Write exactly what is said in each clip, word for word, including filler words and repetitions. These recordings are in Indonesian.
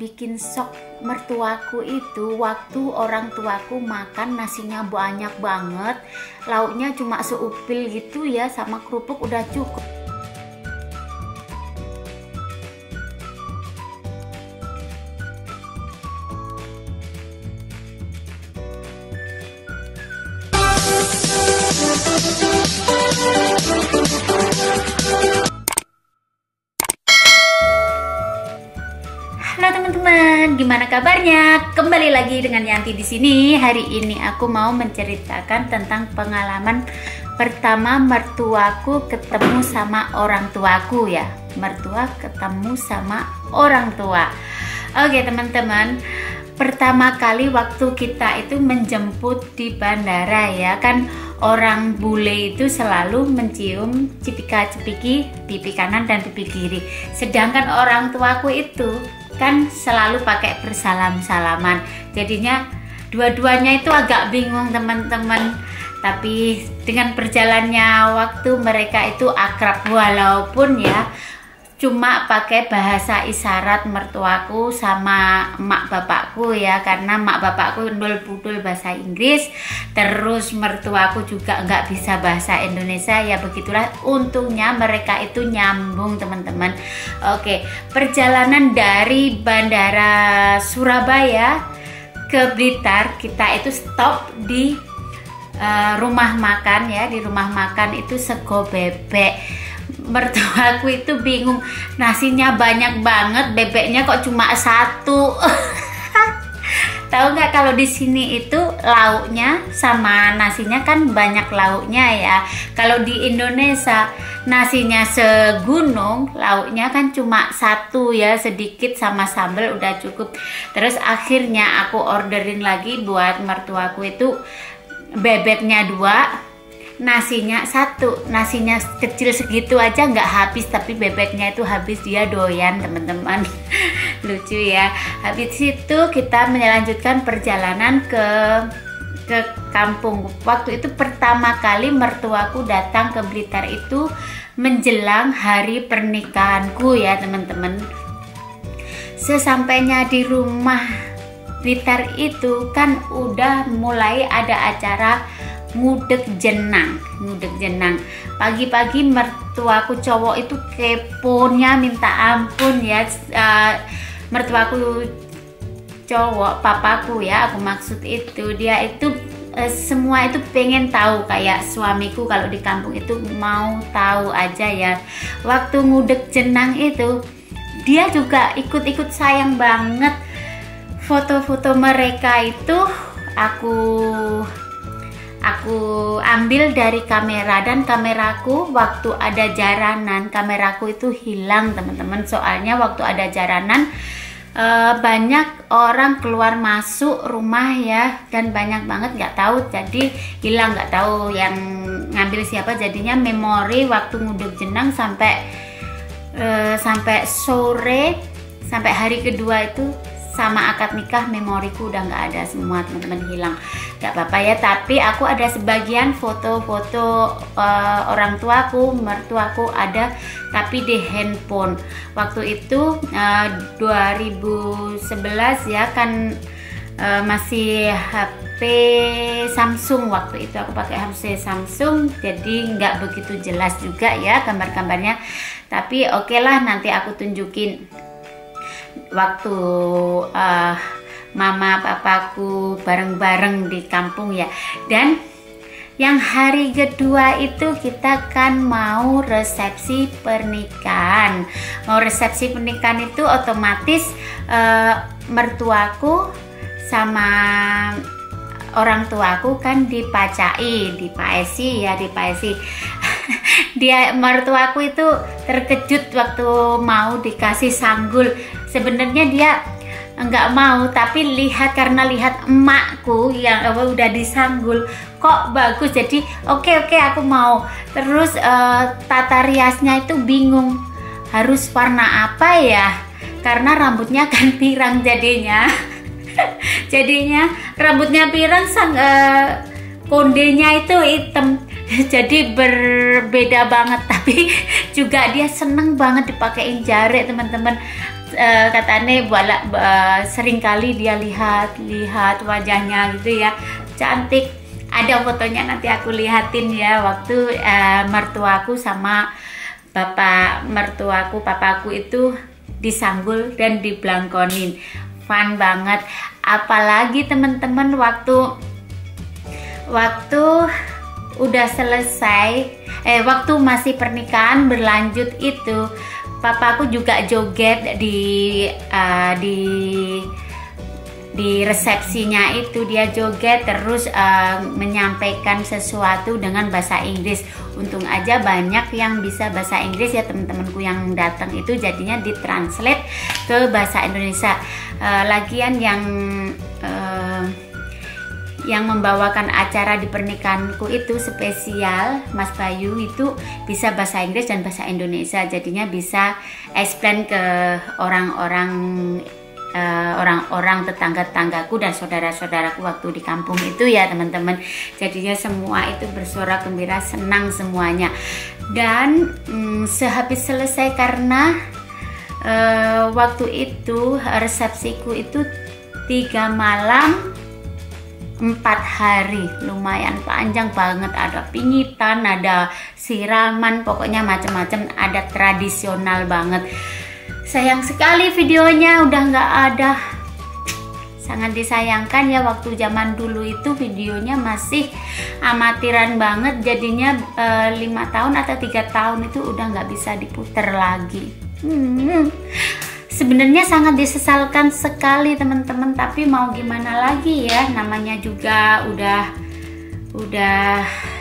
Bikin shock mertuaku itu waktu orang tuaku makan nasinya banyak banget, lauknya cuma seupil gitu ya, sama kerupuk udah cukup. Halo teman-teman, gimana kabarnya? Kembali lagi dengan Yanti di sini. Hari ini aku mau menceritakan tentang pengalaman pertama mertuaku ketemu sama orang tuaku ya. Mertua ketemu sama orang tua. Oke teman-teman, pertama kali waktu kita itu menjemput di bandara ya kan, orang bule itu selalu mencium cipika-cipiki pipi kanan dan pipi kiri. Sedangkan orang tuaku itu kan selalu pakai bersalam-salaman, jadinya dua-duanya itu agak bingung teman-teman. Tapi dengan berjalannya waktu mereka itu akrab, walaupun ya cuma pakai bahasa isyarat mertuaku sama emak bapakku ya, karena emak bapakku nol budul bahasa Inggris, terus mertuaku juga nggak bisa bahasa Indonesia ya. Begitulah, untungnya mereka itu nyambung teman-teman. Oke, perjalanan dari bandara Surabaya ke Blitar, kita itu stop di uh, rumah makan ya. Di rumah makan itu Sego Bebek. Mertuaku itu bingung, nasinya banyak banget, bebeknya kok cuma satu. Tahu nggak, kalau di sini itu lauknya sama nasinya kan banyak lauknya ya. Kalau di Indonesia nasinya segunung, lauknya kan cuma satu ya, sedikit sama sambal udah cukup. Terus akhirnya aku orderin lagi buat mertuaku itu bebeknya dua, nasinya satu. Nasinya kecil segitu aja nggak habis, tapi bebeknya itu habis, dia doyan teman-teman. Lucu ya. Habis itu kita melanjutkan perjalanan ke ke kampung. Waktu itu pertama kali mertuaku datang ke Blitar itu menjelang hari pernikahanku ya teman-teman. Sesampainya di rumah Blitar itu kan udah mulai ada acara ngudek jenang, ngudek jenang. Pagi-pagi mertuaku cowok itu keponya minta ampun ya. Uh, mertuaku cowok, papaku ya, aku maksud itu, dia itu uh, semua itu pengen tahu, kayak suamiku kalau di kampung itu mau tahu aja ya. Waktu ngudek jenang itu dia juga ikut-ikut sayang banget. Foto-foto mereka itu aku Aku ambil dari kamera, dan kameraku waktu ada jaranan, kameraku itu hilang teman-teman. Soalnya waktu ada jaranan e, banyak orang keluar masuk rumah ya, dan banyak banget nggak tahu, jadi hilang, nggak tahu yang ngambil siapa. Jadinya memori waktu ngudek jenang sampai e, sampai sore, sampai hari kedua itu sama akad nikah, memoriku udah nggak ada semua teman-teman, hilang. Gak apa-apa ya, tapi aku ada sebagian foto-foto uh, orang tuaku, mertuaku ada, tapi di handphone. Waktu itu uh, dua ribu sebelas ya kan, uh, masih H P Samsung. Waktu itu aku pakai H P Samsung, jadi nggak begitu jelas juga ya gambar-gambarnya. Tapi oke lah, nanti aku tunjukin waktu uh, mama papaku bareng-bareng di kampung ya. Dan yang hari kedua itu kita kan mau resepsi pernikahan. Mau resepsi pernikahan itu otomatis uh, mertuaku sama orang tuaku kan dipacai, dipaesi ya, dipaesi. Dia, mertuaku itu terkejut waktu mau dikasih sanggul. Sebenarnya dia nggak mau, tapi lihat, karena lihat emakku yang apa, udah disanggul kok bagus, jadi oke okay, oke okay, aku mau. Terus uh, tata riasnya itu bingung harus warna apa ya, karena rambutnya kan pirang jadinya. Jadinya rambutnya pirang, sang uh, kondenya itu hitam. Jadi berbeda banget, tapi juga dia seneng banget dipakein jari teman-teman. uh, katanya bolak uh, sering kali dia lihat lihat wajahnya gitu ya, cantik. Ada fotonya nanti aku lihatin ya, waktu uh, mertuaku sama bapak mertuaku papaku itu disanggul dan diblangkonin. Fun banget. Apalagi teman-teman waktu waktu udah selesai, eh waktu masih pernikahan berlanjut itu, papaku juga joget di uh, di di resepsinya itu, dia joget terus uh, menyampaikan sesuatu dengan bahasa Inggris. Untung aja banyak yang bisa bahasa Inggris ya teman-temanku yang datang itu, jadinya ditranslate ke bahasa Indonesia. Uh, lagian yang uh, yang membawakan acara di pernikahanku itu spesial, Mas Bayu itu bisa bahasa Inggris dan bahasa Indonesia, jadinya bisa explain ke orang-orang uh, orang-orang tetangga-tetanggaku dan saudara-saudaraku waktu di kampung itu ya teman-teman. Jadinya semua itu bersorak gembira, senang semuanya. Dan um, sehabis selesai, karena uh, waktu itu resepsiku itu tiga malam empat hari, lumayan panjang banget. Ada pingitan, ada siraman, pokoknya macam-macam, ada tradisional banget. Sayang sekali videonya udah nggak ada. Sangat disayangkan ya, waktu zaman dulu itu videonya masih amatiran banget, jadinya lima tahun atau tiga tahun itu udah nggak bisa diputer lagi. Hmm. Sebenarnya sangat disesalkan sekali teman-teman, tapi mau gimana lagi ya, namanya juga udah udah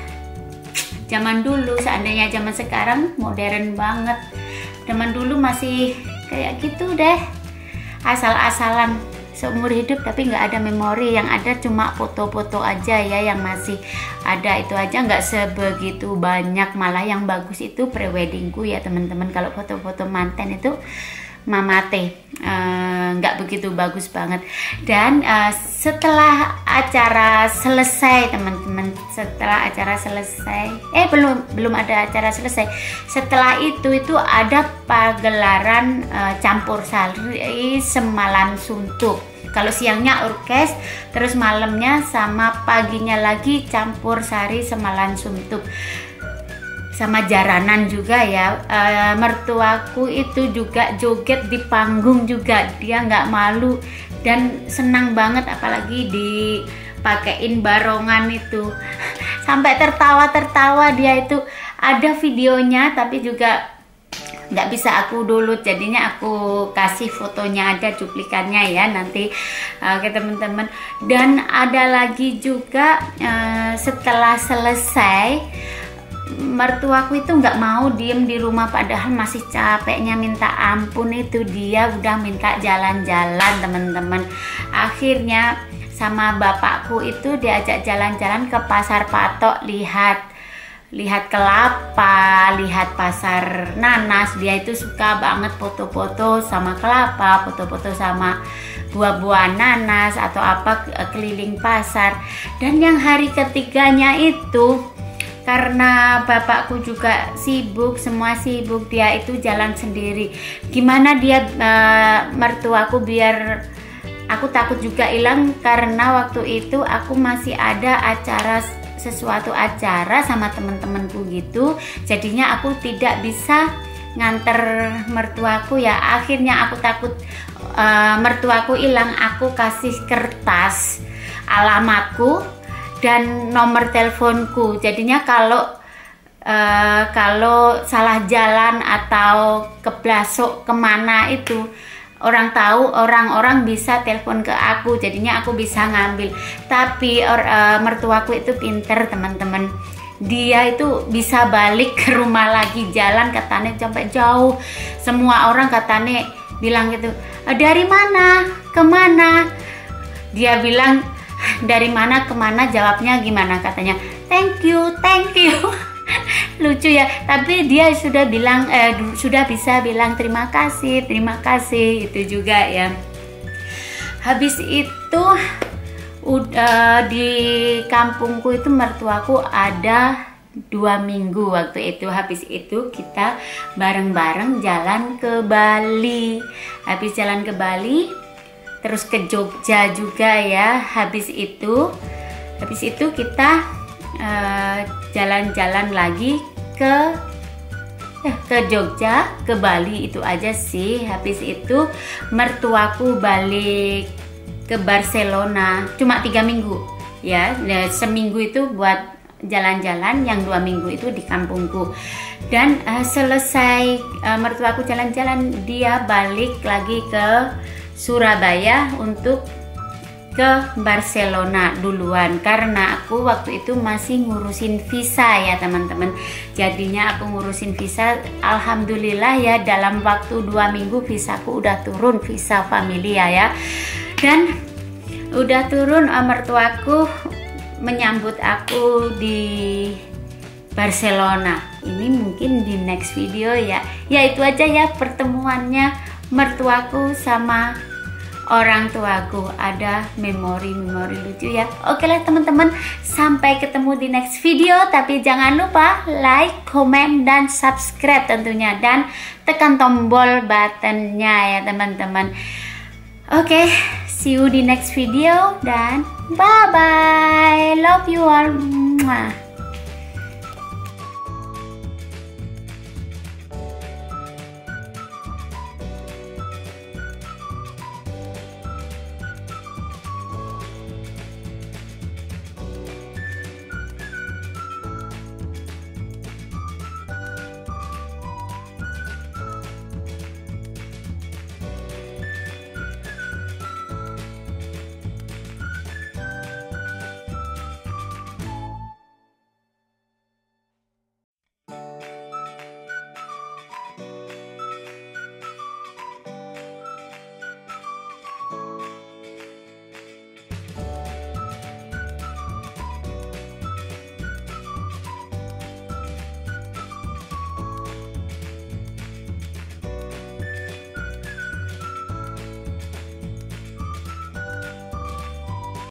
zaman dulu. Seandainya zaman sekarang modern banget, zaman dulu masih kayak gitu deh, asal-asalan seumur hidup tapi nggak ada memori, yang ada cuma foto-foto aja ya yang masih ada, itu aja nggak sebegitu banyak. Malah yang bagus itu preweddingku ya teman-teman. Kalau foto-foto manten itu mamate nggak uh, begitu bagus banget. Dan uh, setelah acara selesai teman-teman, setelah acara selesai eh belum belum ada acara selesai setelah itu itu ada pagelaran uh, campur sari Semalan Suntuk. Kalau siangnya orkes, terus malamnya sama paginya lagi campur sari Semalan Suntuk sama jaranan juga ya. E, mertuaku itu juga joget di panggung juga, dia nggak malu dan senang banget, apalagi dipakein barongan itu sampai tertawa-tertawa dia itu. Ada videonya tapi juga nggak bisa aku download, jadinya aku kasih fotonya, ada cuplikannya ya nanti uh, ke teman-teman. Dan ada lagi juga uh, setelah selesai, mertuaku itu nggak mau diem di rumah, padahal masih capeknya minta ampun itu, dia udah minta jalan-jalan teman-teman. Akhirnya sama bapakku itu diajak jalan-jalan ke pasar Patok, lihat lihat kelapa, lihat pasar nanas. Dia itu suka banget foto-foto sama kelapa, foto-foto sama buah-buah nanas atau apa, keliling pasar. Dan yang hari ketiganya itu, karena bapakku juga sibuk, semua sibuk, dia itu jalan sendiri. Gimana dia uh, mertuaku biar aku takut juga hilang, karena waktu itu aku masih ada acara, sesuatu acara sama temen-temenku gitu. Jadinya aku tidak bisa nganter mertuaku ya. Akhirnya aku takut uh, mertuaku hilang, aku kasih kertas alamatku dan nomor teleponku. Jadinya kalau uh, kalau salah jalan atau keblasok kemana itu, orang tahu, orang-orang bisa telepon ke aku, jadinya aku bisa ngambil. Tapi or, uh, mertuaku itu pinter teman-teman, dia itu bisa balik ke rumah lagi, jalan katanya sampai jauh. Semua orang katanya bilang gitu, dari mana kemana? Dia bilang dari mana kemana, jawabnya gimana, katanya thank you thank you lucu ya. Tapi dia sudah bilang eh, sudah bisa bilang terima kasih terima kasih itu juga ya. Habis itu udah di kampungku itu mertuaku ada dua minggu waktu itu. Habis itu kita bareng-bareng jalan ke Bali. Habis jalan ke Bali, terus ke Jogja juga ya. Habis itu, habis itu kita jalan-jalan uh, lagi ke eh, ke Jogja, ke Bali, itu aja sih. Habis itu mertuaku balik ke Barcelona, cuma tiga minggu ya. Seminggu itu buat jalan-jalan, yang dua minggu itu di kampungku. Dan uh, selesai uh, mertuaku jalan-jalan, dia balik lagi ke Surabaya untuk ke Barcelona duluan, karena aku waktu itu masih ngurusin visa ya teman-teman. Jadinya aku ngurusin visa, alhamdulillah ya, dalam waktu dua minggu visaku udah turun, visa familia ya. Dan udah turun, uh, mertuaku menyambut aku di Barcelona. Ini mungkin di next video ya. Ya itu aja ya pertemuannya mertuaku sama orang tuaku. Ada memori-memori lucu ya. Oke lah teman-teman, sampai ketemu di next video. Tapi jangan lupa like, komen, dan subscribe tentunya. Dan tekan tombol buttonnya ya teman-teman. Oke, see you di next video dan bye bye. Love you all. Mwah.